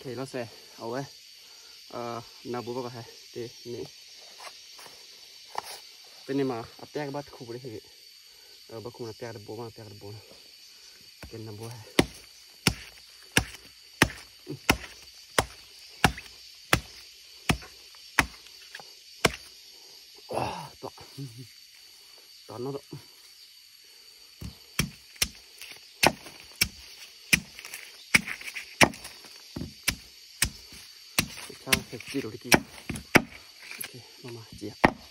thì nó sẽ ở ấy nào bố bác hay thì nè bên này mà áp cái bát khu đấy thì bác khu là áp cái bố mà áp cái bố cái nào bố hay toàn nó đó sao phải chỉ đồ đi kia ok mama chỉ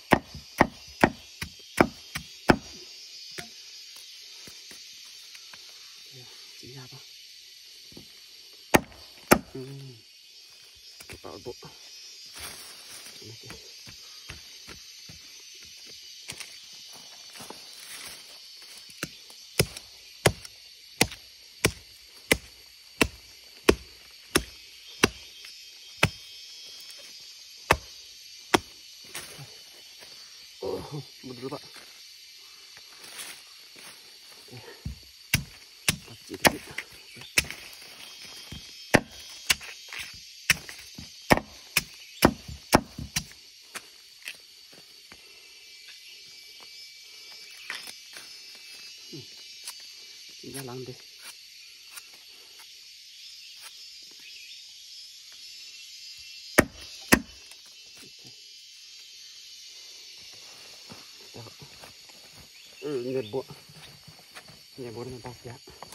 chỉ ra ba bảo bộ ok một đứa bạn chỉ được chỉ ra lăng đi nhảy bộ nó bạc giá